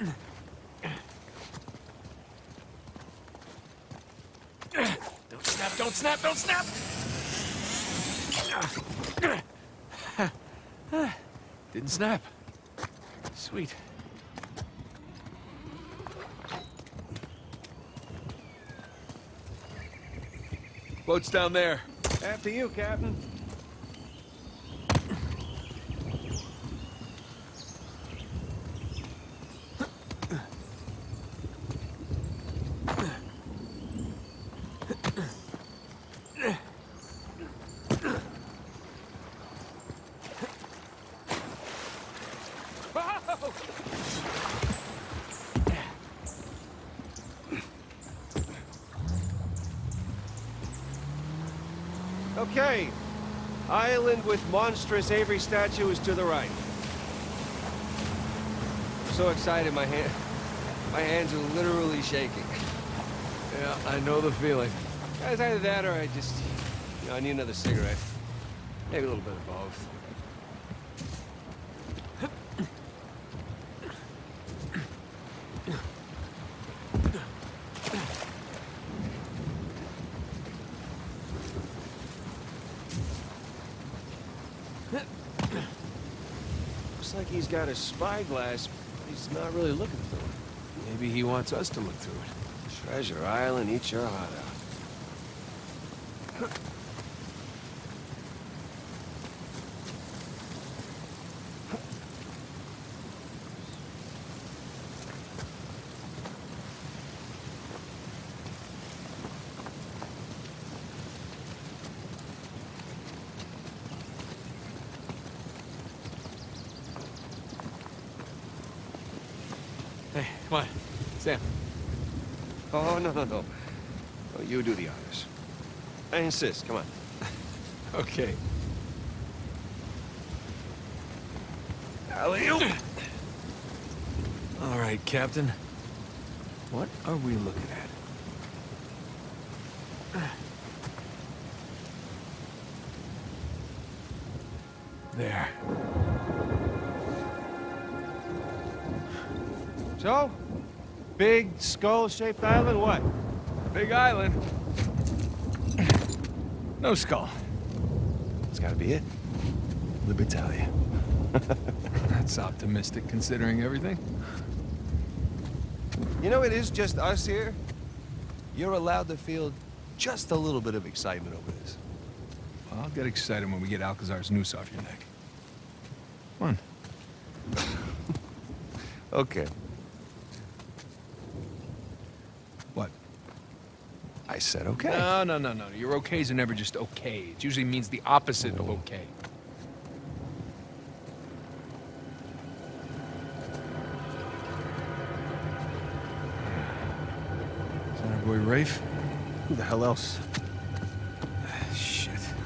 Don't snap, don't snap, don't snap! Didn't snap. Sweet. Boat's down there. After you, Captain. Okay. Island with monstrous Avery statue is to the right. I'm so excited, my hands are literally shaking. Yeah, I know the feeling. It's either that or I just, I need another cigarette. Maybe a little bit of both. Looks like he's got a spyglass, but he's not really looking through it. Maybe he wants us to look through it. Treasure Island, eat your heart out. Hey, come on. Sam. Oh, no. Oh, you do the honors. I insist, come on. Okay. Alley-oop! All right, Captain. What are we looking at? There. So? Big skull-shaped island, what? Big island. No skull. It's gotta be it. Libertalia. That's optimistic considering everything. You know, it is just us here. You're allowed to feel just a little bit of excitement over this. Well, I'll get excited when we get Alcazar's noose off your neck. Come on. Okay. What? I said okay. No. Your okays are never just okay. It usually means the opposite of okay. Is that our boy Rafe? Who the hell else? Shit.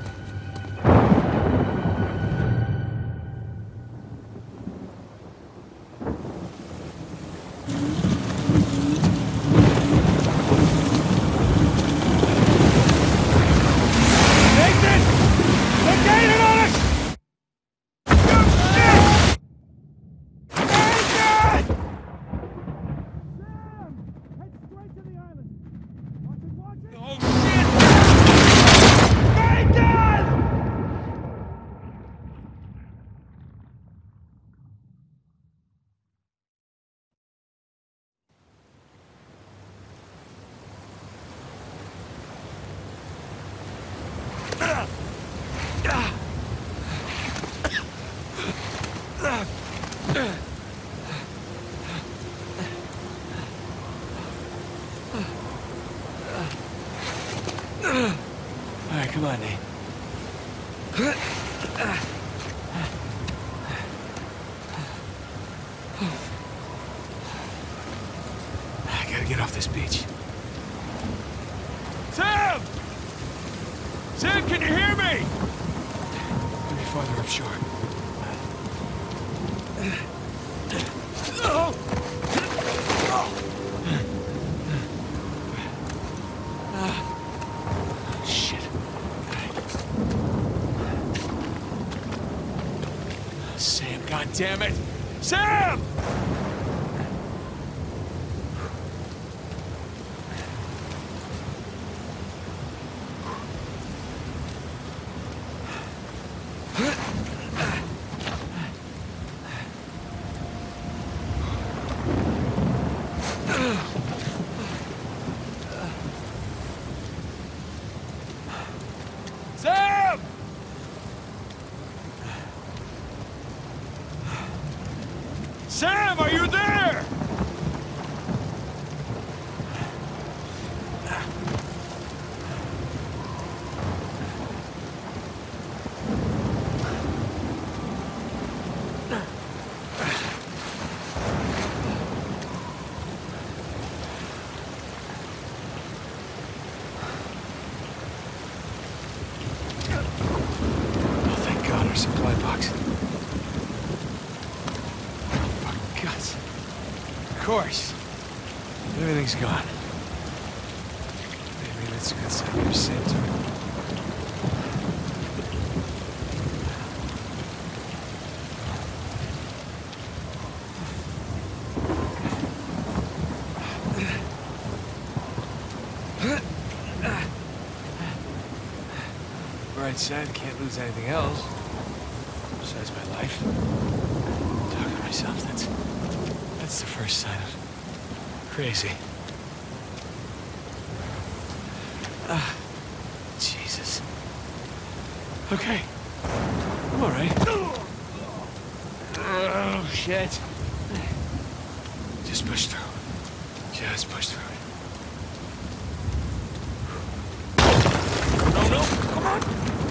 All right, come on, Nate. I gotta get off this beach. Sam! Sam, can you hear me? Maybe farther up shore. Shit. Sam, goddammit! Sam! Sam, are you there? Oh, thank God, our supply box. For guts. Of course. Everything's gone. Maybe that's a good sign you're safe too. Bright side, can't lose anything else. Besides my life. Talking to myself, that's the first sign of crazy. Jesus. Okay. I'm alright. Oh, shit. Just push through. Just push through. No, no, come on!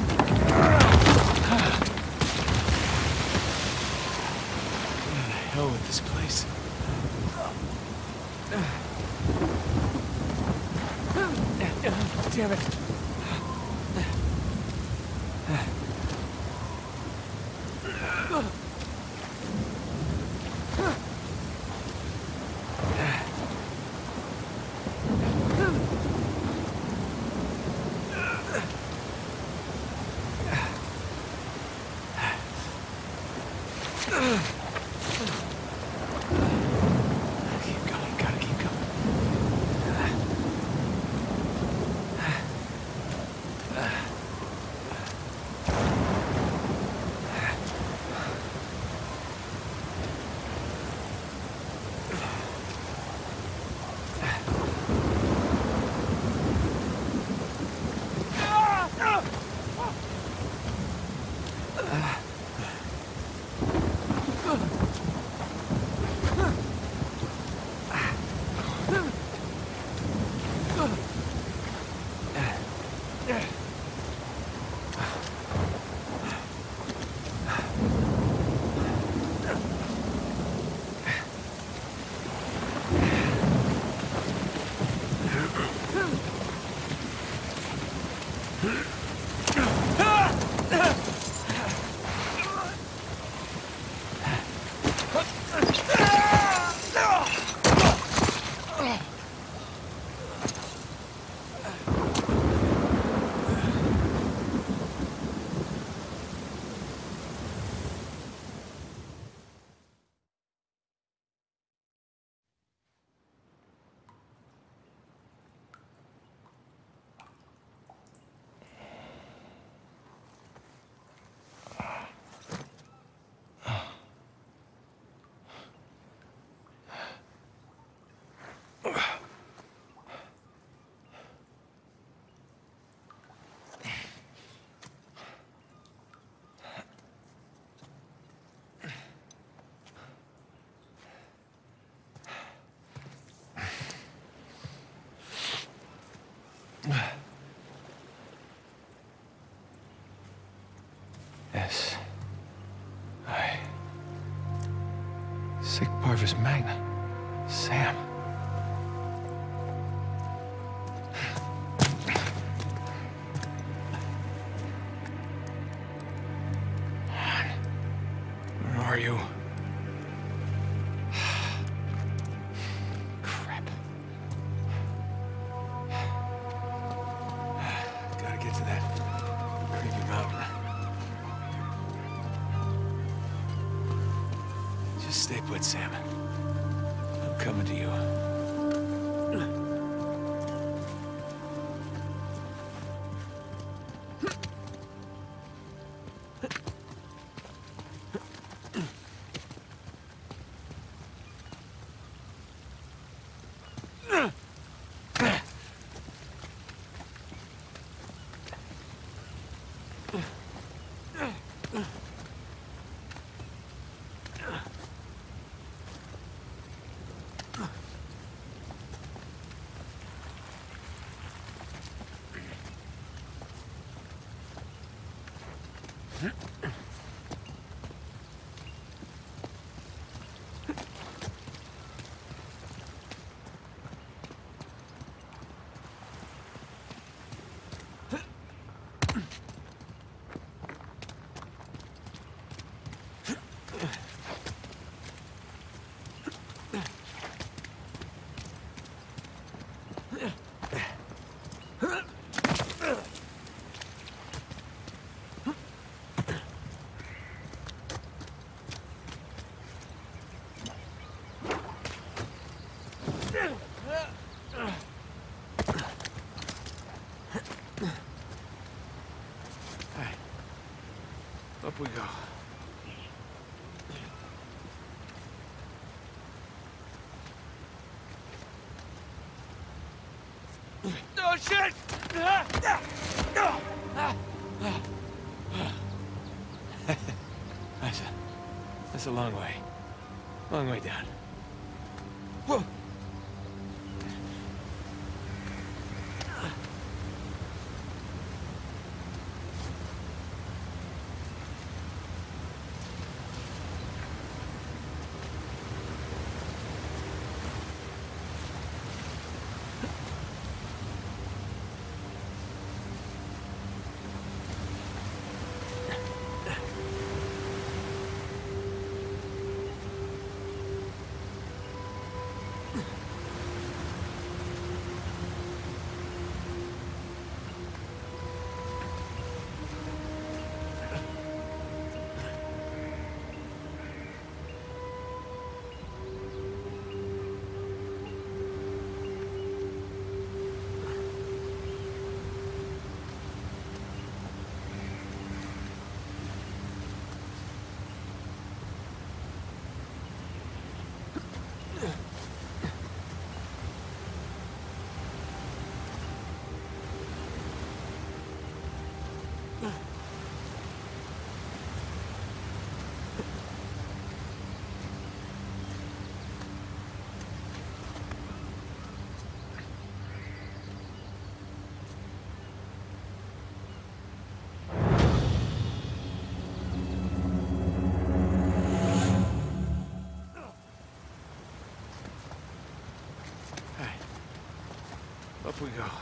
What the hell with this place? Damn it. Keep going, gotta keep going. S. I. Sic Parvis Magna. Sam. Where are you? Crap. Gotta get to that creepy mountain. Just stay put, Sam. I'm coming to you. Oh, shit! That's a long way. Long way down. Whoa! Up we go.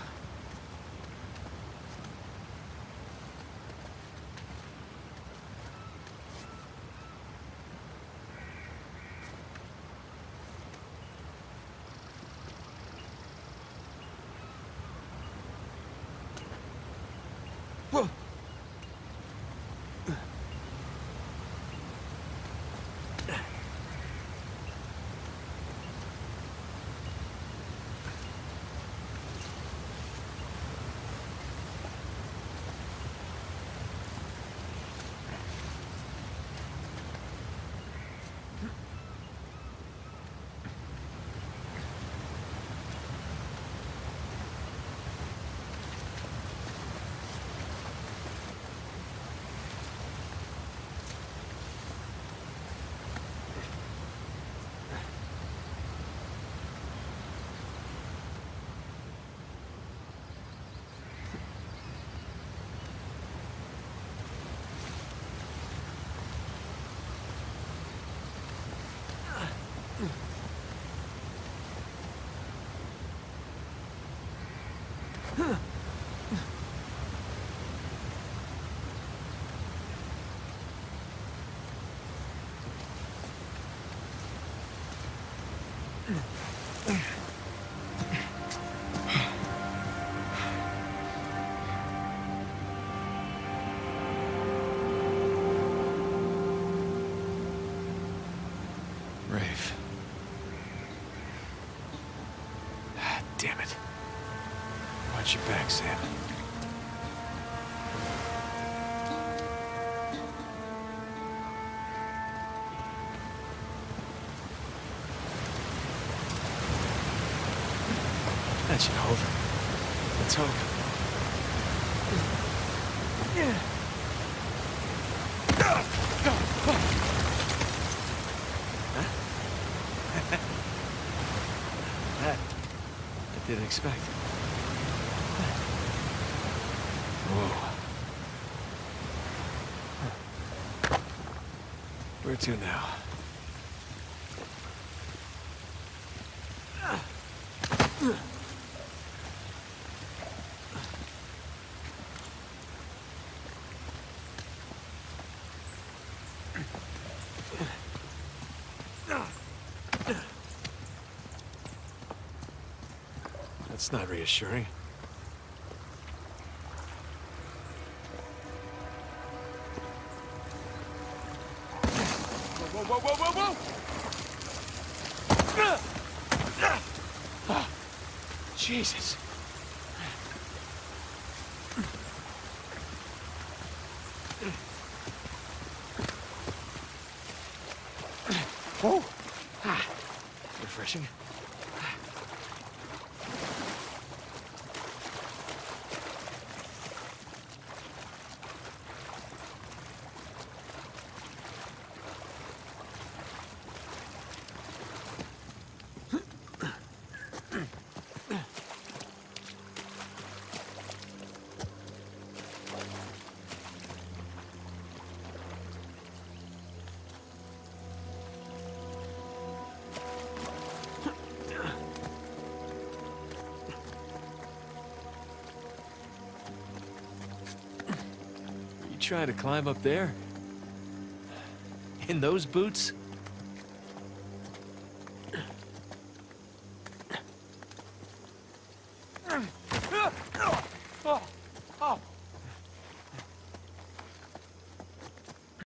Whoa! Rafe. Ah, damn it. Watch your back, Sam. That should hold him. Let's hope. That I didn't expect. Whoa. Where to now? That's not reassuring. Whoa, whoa, whoa, whoa, whoa! Oh, Jesus. Whoa! Ah, refreshing. Try to climb up there? In those boots?